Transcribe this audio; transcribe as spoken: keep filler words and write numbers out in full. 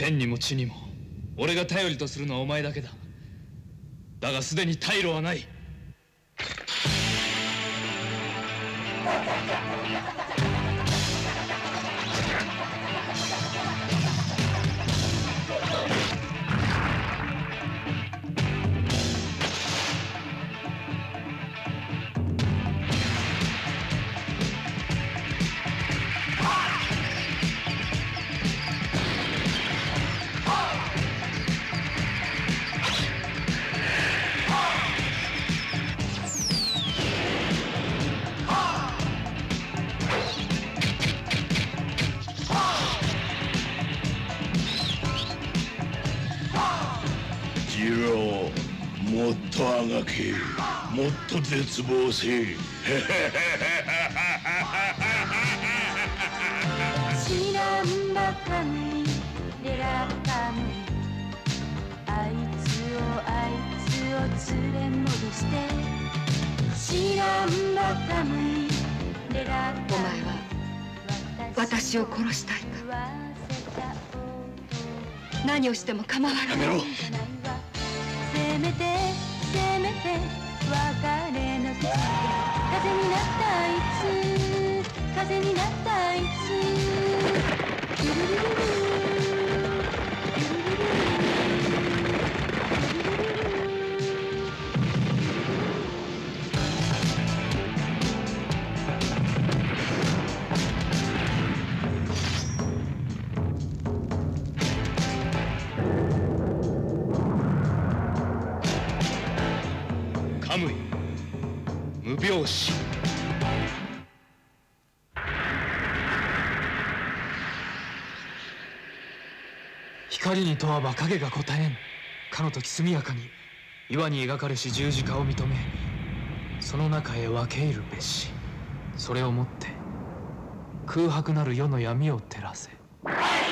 天にも地にも俺が頼りとするのはお前だけだ。だがすでに退路はない。 ジロー、もっとあがけ、もっと絶望せ。 知らんばかみレラカムイ、あいつをあいつを連れ戻して。知らんばかみレラカムイ、お前は私を殺したいか。何をしても構わない。 やめろ。 せめてせめて別れの口で風になったあいつ、風になったあいつ。ルルルルルカムイ無拍子。光に問わば影が答えん。かの時速やかに岩に描かれし十字架を認め、その中へ分け入るべし。それをもって空白なる世の闇を照らせ。